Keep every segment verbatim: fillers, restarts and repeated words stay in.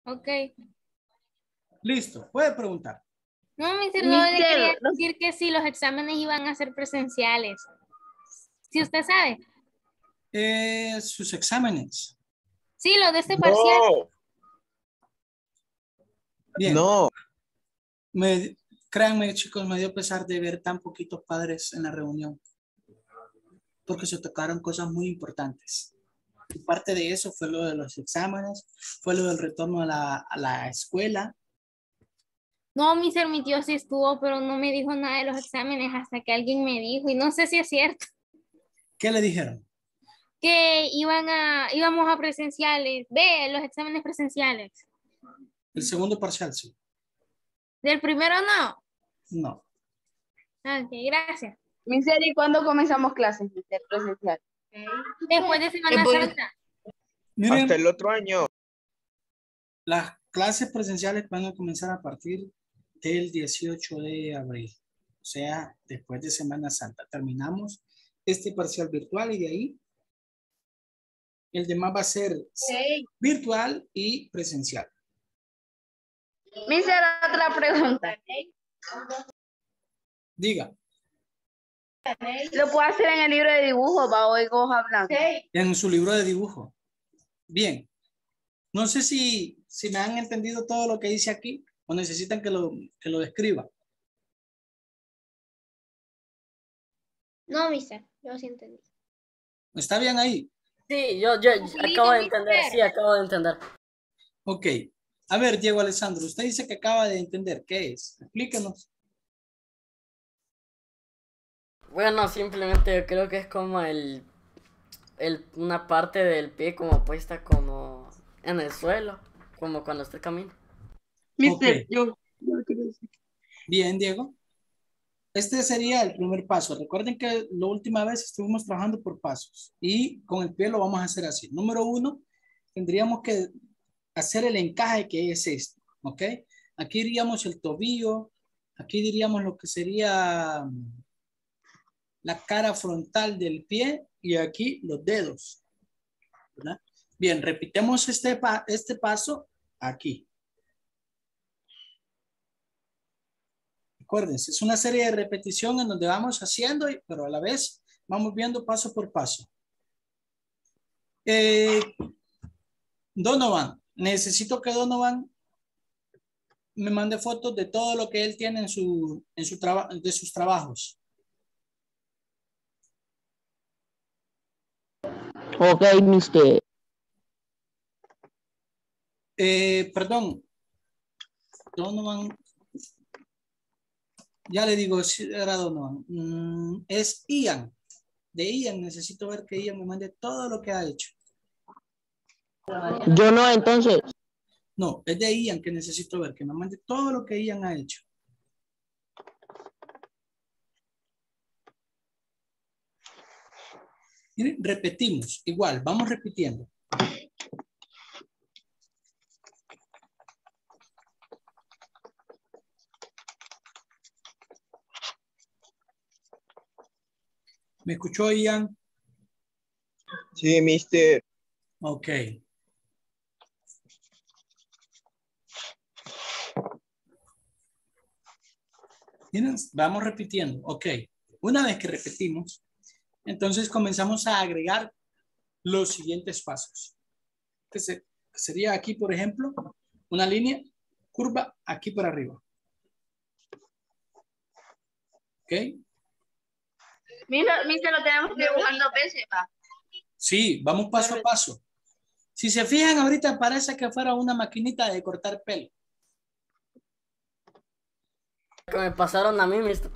Ok. Listo, puede preguntar. No, mister, no le Mister, quería no- decir que si los exámenes iban a ser presenciales. Si usted sabe. Eh, sus exámenes. Sí, los de este parcial. No, Bien. no. Me, créanme, chicos, me dio pesar de ver tan poquitos padres en la reunión. Porque se tocaron cosas muy importantes. Y parte de eso fue lo de los exámenes, fue lo del retorno a la, a la escuela. No, mister, mi tío sí estuvo, pero no me dijo nada de los exámenes hasta que alguien me dijo, y no sé si es cierto, ¿Qué le dijeron? que iban a, íbamos a presenciales, ve, los exámenes presenciales. El segundo parcial, sí. Del primero no. No. Ok, gracias. Mister, ¿y cuándo comenzamos clases, mister, presencial? Después de Semana Después- Santa. Miren, Hasta el otro año. las clases presenciales van a comenzar a partir del dieciocho de abril. O sea, después de Semana Santa. Terminamos este parcial virtual y de ahí el demás va a ser virtual y presencial. Mister, otra pregunta. Diga, ¿Lo puedo hacer en el libro de dibujo, va, oigo hoja blanca? en su libro de dibujo. Bien. No sé si, si me han entendido todo lo que dice aquí o necesitan que lo, que lo describa. No, mister, yo sí entendí. ¿Está bien ahí? Sí, yo, yo Facilito, acabo de mister. entender, sí, acabo de entender. Ok. A ver, Diego Alessandro, usted dice que acaba de entender. ¿Qué es? Explíquenos. Bueno, simplemente yo creo que es como el, el, una parte del pie como puesta como en el suelo, como cuando usted camina. Mister, Ok. yo, yo quiero decir. Bien, Diego. Este sería el primer paso. Recuerden que la última vez estuvimos trabajando por pasos y con el pie lo vamos a hacer así. Número uno, tendríamos que hacer el encaje que es esto, ¿ok? Aquí diríamos el tobillo, aquí diríamos lo que sería mm, la cara frontal del pie y aquí los dedos, ¿verdad? Bien, repitemos este, pa este paso aquí. Acuérdense, es una serie de repetición en donde vamos haciendo, pero a la vez vamos viendo paso por paso. Eh, Donovan, necesito que Donovan me mande fotos de todo lo que él tiene en su, en su trabajo, de sus trabajos. Ok, mister. Eh, perdón, Donovan, ya le digo, si era Donovan, mm, es Ian. De Ian necesito ver que Ian me mande todo lo que ha hecho. Yo no, entonces. No, es de Ian que necesito ver, que me mande todo lo que Ian ha hecho. Miren, repetimos, igual, vamos repitiendo. ¿Me escuchó Ian? Sí, mister. Ok. Miren, vamos repitiendo. Ok. Una vez que repetimos, entonces comenzamos a agregar los siguientes pasos. Que, se, que sería aquí, por ejemplo, una línea curva aquí para arriba. ¿Ok? Mister, mister, lo tenemos que dibujar dos veces, va. Sí, vamos paso a paso. Si se fijan ahorita parece que fuera una maquinita de cortar pelo. Que me pasaron a mí, mister.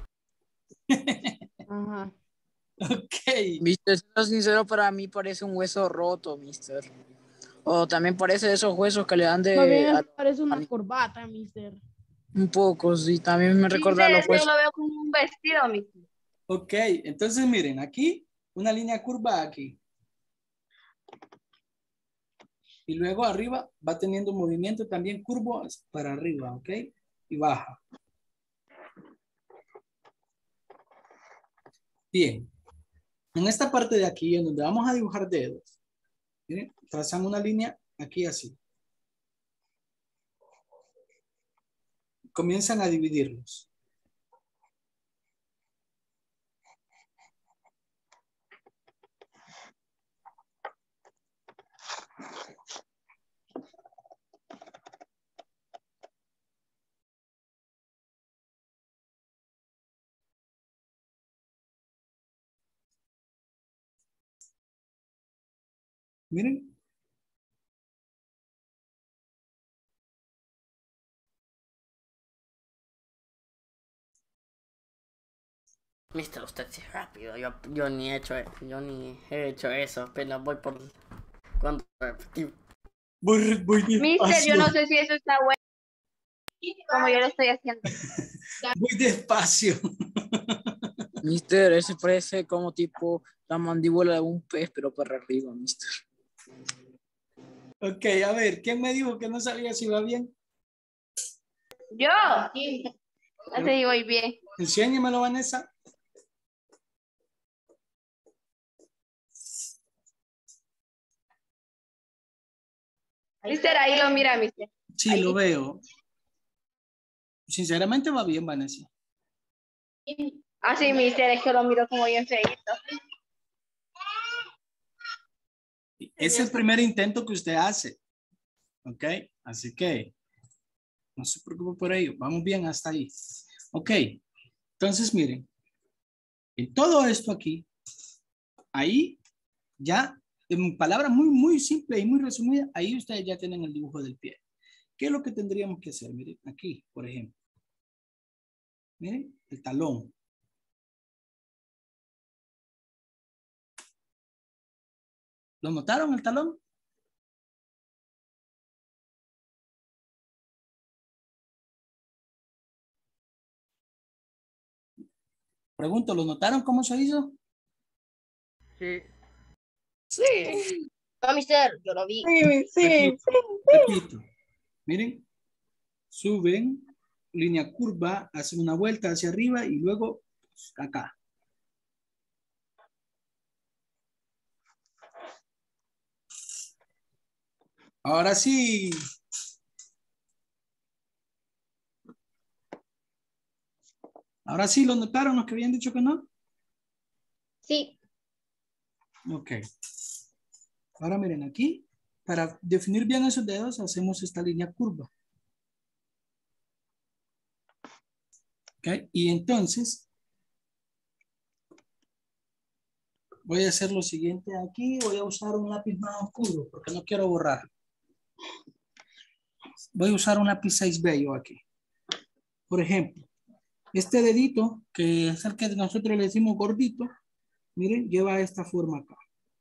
Ajá. Ok. Mister, siendo sincero, para mí parece un hueso roto, mister. O también parece esos huesos que le dan de... Más bien a- parece una a- corbata, mister. un poco, sí, también me recuerda a Mister, los es que yo huesos. lo veo como un vestido, mister. Ok, entonces miren, aquí una línea curva aquí. Y luego arriba va teniendo un movimiento también curvo para arriba, ¿ok? Y baja. Bien. En esta parte de aquí, en donde vamos a dibujar dedos, miren, trazan una línea aquí así. comienzan a dividirlos. Miren. Mister, usted sí es rápido. Yo, yo ni he hecho, yo ni he hecho eso. Apenas voy por cuando repetí. Voy, voy Mister, despacio. yo no sé si eso está bueno. Como yo lo estoy haciendo. Voy despacio. Mister, ese parece como tipo la mandíbula de un pez, pero para arriba, mister. Ok, a ver, ¿quién me dijo que no sabía si va bien? Yo. No sé si voy bien. Enséñemelo, Vanessa. Mister, ahí lo mira, mister. Sí, Ahí. lo veo. Sinceramente va bien, Vanessa. Ah, sí, mister, es que lo miro como bien feíto. Es el primer intento que usted hace. Ok, así que no se preocupe por ello. Vamos bien hasta ahí. Ok, entonces miren. En todo esto aquí, ahí ya, en palabras muy, muy simples y muy resumidas, ahí ustedes ya tienen el dibujo del pie. ¿Qué es lo que tendríamos que hacer? Miren, aquí, por ejemplo. Miren, el talón. ¿Lo notaron el talón? Pregunto, ¿lo notaron cómo se hizo? Sí. Sí. No, mister, yo lo vi. Repito, repito. Miren, suben, línea curva, hacen una vuelta hacia arriba y luego acá. Ahora sí. Ahora sí, ¿lo notaron los que habían dicho que no? Sí. Ok. Ahora miren aquí, para definir bien esos dedos, hacemos esta línea curva. Ok, y entonces, voy a hacer lo siguiente aquí, voy a usar un lápiz más oscuro, porque no quiero borrar. Voy a usar un lápiz seis B yo aquí. Por ejemplo, este dedito, que es el que nosotros le decimos gordito, miren, lleva esta forma acá.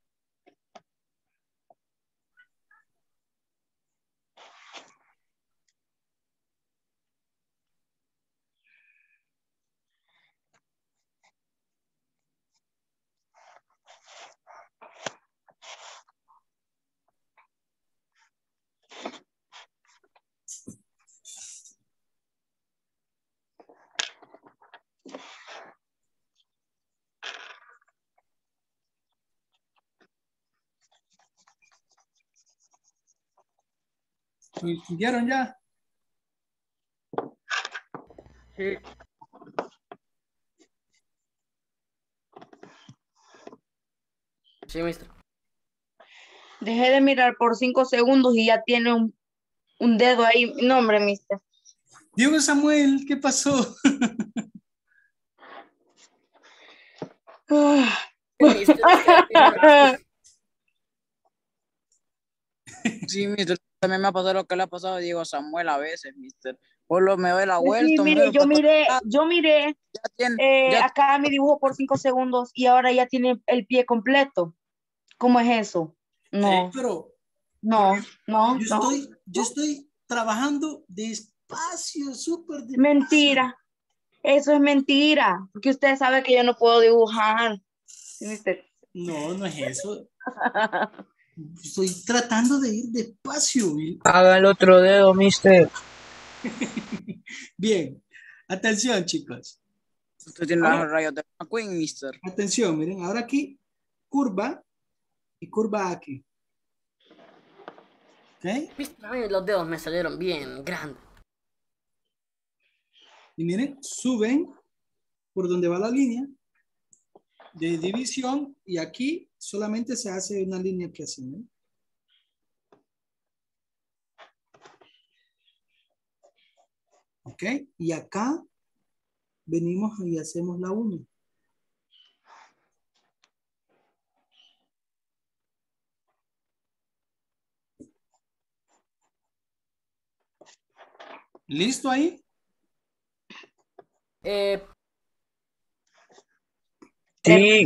¿Lo distinguieron ya? Sí. Sí, mister. Dejé de mirar por cinco segundos y ya tiene un, un dedo ahí. No, hombre, mister. Diego Samuel, ¿qué pasó? Sí, mister, usted tiene lápiz. Sí, mister. También me ha pasado lo que le ha pasado a Diego Samuel a veces, mister. Solo me doy la Pues sí, vuelta, me mire, veo yo para todos miré, lados, yo miré ya tiene, eh, ya acá mi dibujo por cinco segundos y ahora ya tiene el pie completo. ¿Cómo es eso? Eh, No, pero, pero no, yo, no, yo no. estoy, yo estoy trabajando despacio, súper despacio. Mentira. Eso es mentira. Porque usted sabe que yo no puedo dibujar. ¿Sí, mister? No, no es eso. Estoy tratando de ir despacio. ¿Sí? haga el otro dedo, mister. Bien, atención, chicos. Usted tiene Ahora, las rayas de McQueen, mister. atención, miren, ahora aquí, curva y curva aquí. ¿Ok? Mister, a mí los dedos me salieron bien grandes. Y miren, suben por donde va la línea de división y aquí solamente se hace una línea que así, ¿no? Ok, y acá venimos y hacemos la uno. ¿Listo ahí? Eh, Sí,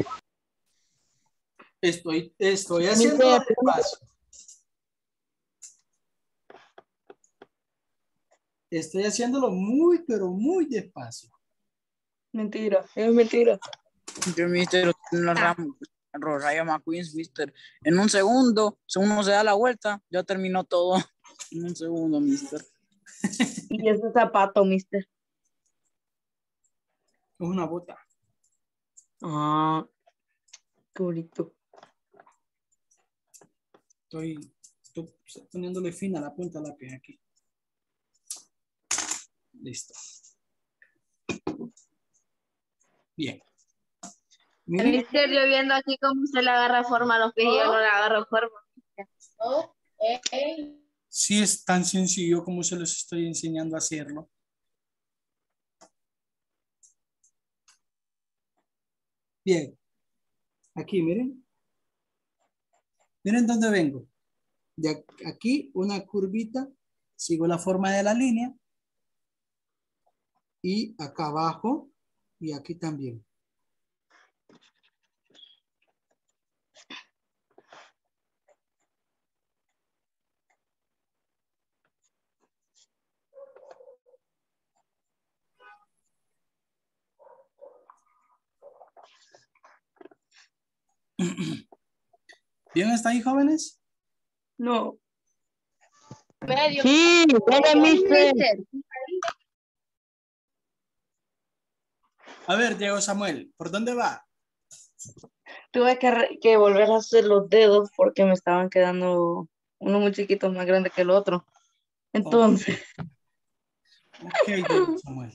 Estoy, estoy haciendo despacio. Estoy haciéndolo muy, pero muy despacio. Mentira, es mentira. Yo, mister, en la rama, Rayo McQueen, mister. En un segundo, si uno se da la vuelta, ya terminó todo. En un segundo, mister. Y ese zapato, mister. Es una bota. Ah, qué bonito. Estoy, estoy poniéndole fin a la punta de la pie aquí. Listo. Bien. Miren, Mister, yo viendo aquí cómo se le agarra forma a los pies y yo no le agarro forma. sí es tan sencillo como se los estoy enseñando a hacerlo. Bien. Aquí, miren. Miren dónde vengo. De aquí, una curvita. Sigo la forma de la línea. Y acá abajo. Y aquí también. ¿Bien está ahí, jóvenes? No. Medio. Sí, dale, mister. Mister. A ver, Diego Samuel, ¿por dónde va? Tuve que, re- que volver a hacer los dedos porque me estaban quedando uno muy chiquito, más grande que el otro. Entonces, Ok, Diego Samuel.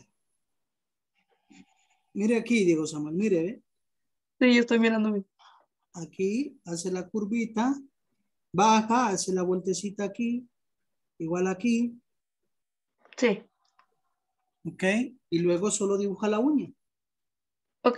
Mire aquí, Diego Samuel, mire, ¿ve? sí, yo estoy mirando mi. Aquí hace la curvita, baja, hace la vueltecita aquí, igual aquí, Sí, ok, y luego solo dibuja la uña. ok.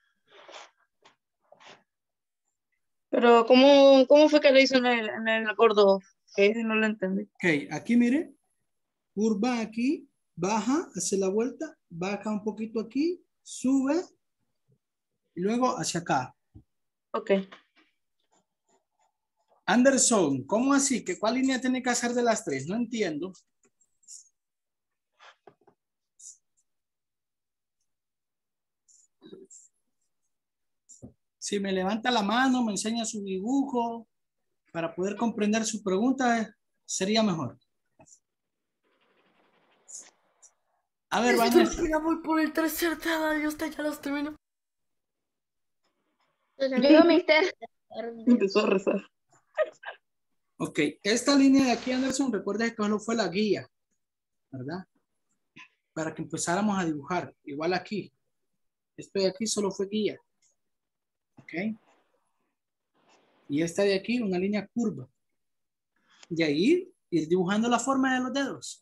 Pero, ¿cómo, cómo fue que lo hizo en el, en el gordo? Que ese no lo entendí. Ok, aquí mire, curva aquí, baja, hace la vuelta, baja un poquito aquí, sube, y luego hacia acá. Ok. Anderson, ¿cómo así? ¿Que cuál línea tiene que hacer de las tres? No entiendo. Si me levanta la mano, me enseña su dibujo para poder comprender su pregunta, sería mejor. A ver, Vanessa. ya voy por el tercer dedo y usted ya los terminó. Yo, mister. Empezó a rezar. Ok, esta línea de aquí, Anderson, recuerda que solo fue la guía, ¿verdad? Para que empezáramos a dibujar. Igual aquí. Esto de aquí solo fue guía. Ok. Y esta de aquí, una línea curva. Y ahí, ir dibujando la forma de los dedos.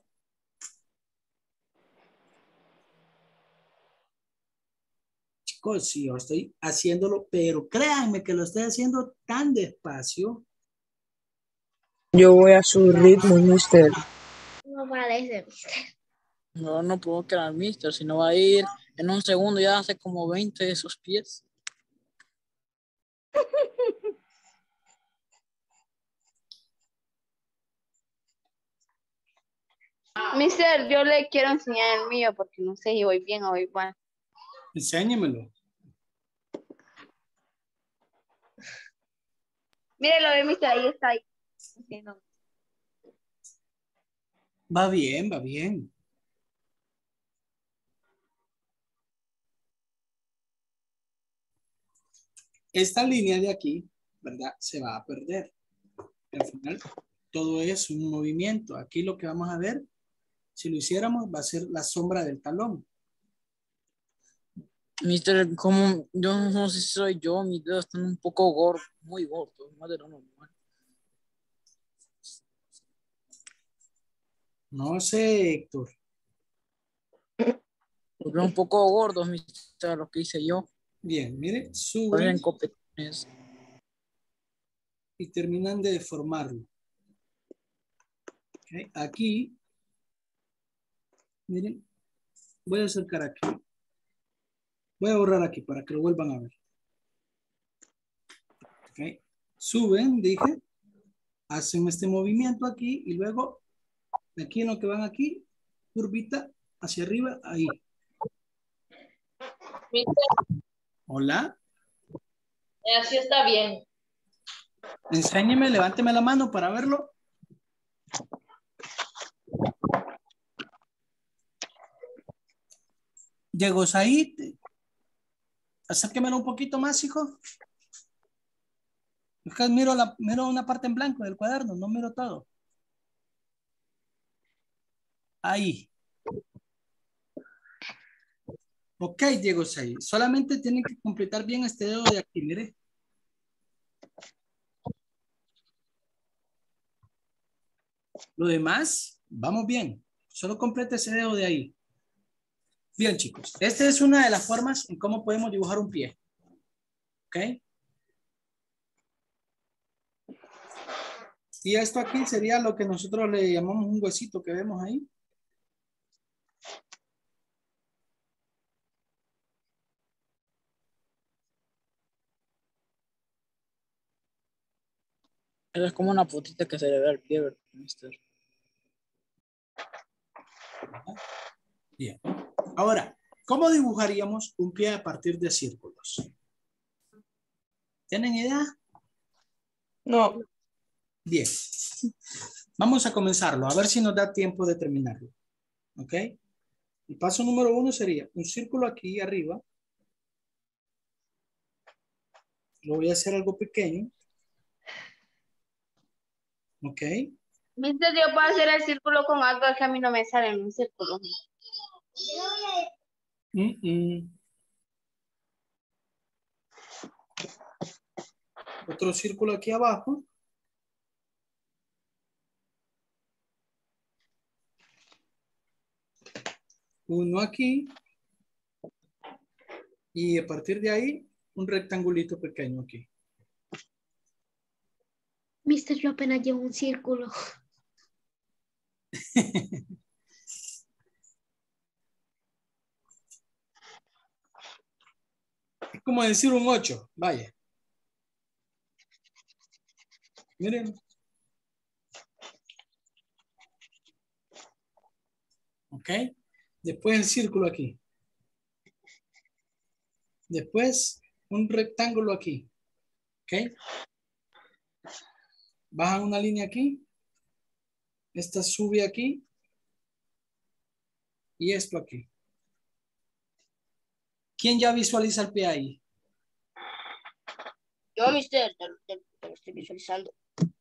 Chicos, sí, yo estoy haciéndolo, pero créanme que lo estoy haciendo tan despacio. yo voy a su ritmo, mister. No parece, mister. No, no puedo creer, mister. Si no va a ir en un segundo, ya hace como veinte de esos pies. Mister, yo le quiero enseñar el mío porque no sé si voy bien o voy mal. Enséñemelo. Mírelo, ve, mister, ahí está. Ahí. Haciendo. Va bien, va bien. Esta línea de aquí, ¿verdad? Se va a perder. Al final, todo es un movimiento. Aquí lo que vamos a ver, si lo hiciéramos, va a ser la sombra del talón. Mister, como yo no sé si soy yo, mis dedos están un poco gordos, muy gordos, más de lo normal. No sé, Héctor. Los veo un poco gordos, mister, lo que hice yo. Bien, mire, suben Parecen copetones. y terminan de deformarlo. Ok, aquí, miren, voy a acercar aquí. Voy a borrar aquí para que lo vuelvan a ver. Ok, suben, dije, hacen este movimiento aquí y luego, aquí en lo que van aquí, curvita hacia arriba, ahí. Hola. Así está bien. Enséñeme, levánteme la mano para verlo. Diego Said, acérquemelo un poquito más, hijo. Es que miro, la, miro una parte en blanco del cuaderno, no miro todo. Ahí. Ok, Diego Said. Solamente tienen que completar bien este dedo de aquí, mire. Lo demás, vamos bien. Solo complete ese dedo de ahí. Bien, chicos. Esta es una de las formas en cómo podemos dibujar un pie. ¿Ok? Y esto aquí sería lo que nosotros le llamamos un huesito que vemos ahí. Eso es como una putita que se le ve al pie, ¿verdad, mister? Bien. Ahora, ¿cómo dibujaríamos un pie a partir de círculos? ¿Tienen idea? No. Bien. Vamos a comenzarlo, a ver si nos da tiempo de terminarlo. ¿Ok? El paso número uno sería un círculo aquí arriba. Lo voy a hacer algo pequeño. ¿Ok? Viste, yo puedo hacer el círculo con algo que a mí no me sale en un círculo. Mm, mm. Otro círculo aquí abajo. Uno aquí. Y a partir de ahí, un rectangulito pequeño aquí. Mister, yo apenas llevo un círculo. Es como decir un ocho, vaya. Miren. ¿Ok? Después el círculo aquí. Después un rectángulo aquí. ¿Ok? Bajan una línea aquí. Esta sube aquí. Y esto aquí. ¿Quién ya visualiza el pie ahí? Yo, mister, te, te- te lo estoy visualizando.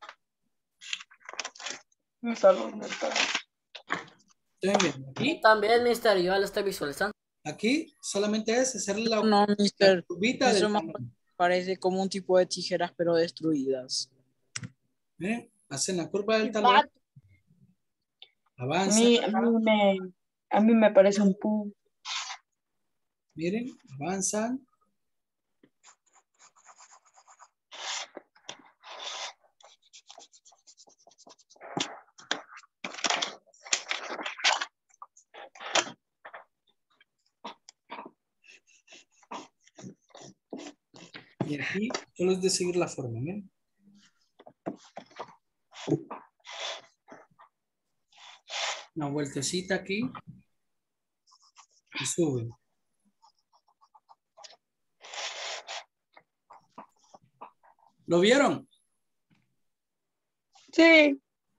Un salón, un salón. Entonces, miren, Y aquí, también, mister, yo ya lo estoy visualizando. aquí solamente es hacer la, No, la mister. curvita Eso del más talón. parece como un tipo de tijeras, pero destruidas. Miren, hacen la curva del Y talón. va- A Avanzan. mí, a mí me, a mí me parece un pu. Miren, avanzan. Y aquí solo es de seguir la forma, miren. Una vueltecita aquí. Y suben. ¿Lo vieron? Sí,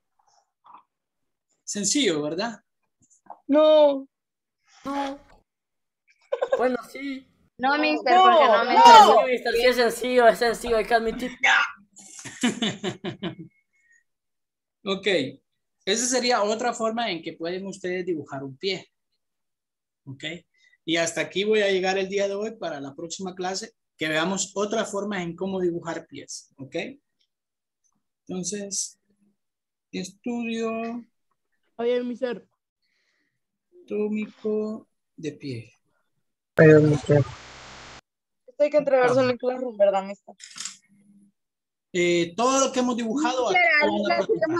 Sencillo, ¿verdad? no, No. Bueno, sí. No, mister, porque no no, me No, salió. sí, mister, sí es sencillo, es sencillo, hay que admitir. Ok. Esa sería otra forma en que pueden ustedes dibujar un pie. Ok. Y hasta aquí voy a llegar el día de hoy para la próxima clase, que veamos otras formas en cómo dibujar pies, ¿ok? Entonces, estudio Oye, mister. anatómico de pie. Pero, mister, Esto hay que entregárselo en Classroom, ¿verdad, mister? Eh, todo lo que hemos dibujado aquí lo van a practicar.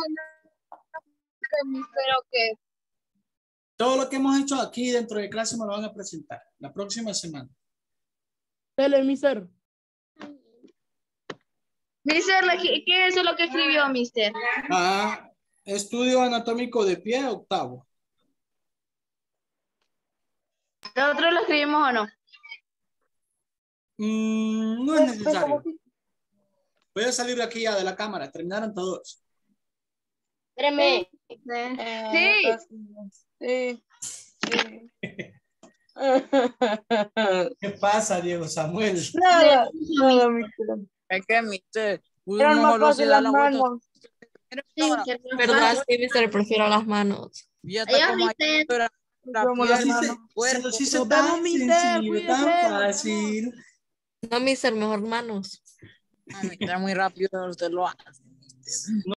Pero que Todo lo que hemos hecho aquí dentro de clase me lo van a presentar la próxima semana. Dele, mister. Mister, ¿qué qué es lo que escribió, mister? Ah, estudio anatómico de pie, octavo. ¿Nosotros lo escribimos o no? Mm, no es necesario. Voy a salir de aquí ya de la cámara. Terminaron todos. Espérame. Eh, Sí. Sí. ¿Qué pasa, Diego Samuel? Nada, nada, mister. Es que, mister, Eran uno más solo se fácil da las la vuelta. manos. ¿Verdad? Sí, mister, prefiero las manos. Ya está como ahí, la, la Vamos, piel, Sí, las se- manos. cuerpo. sí, se Nos tan vemos, mister, sencillo, tan cuídese. fácil. No, mister, mejor manos. No, mister, muy rápido usted lo hace.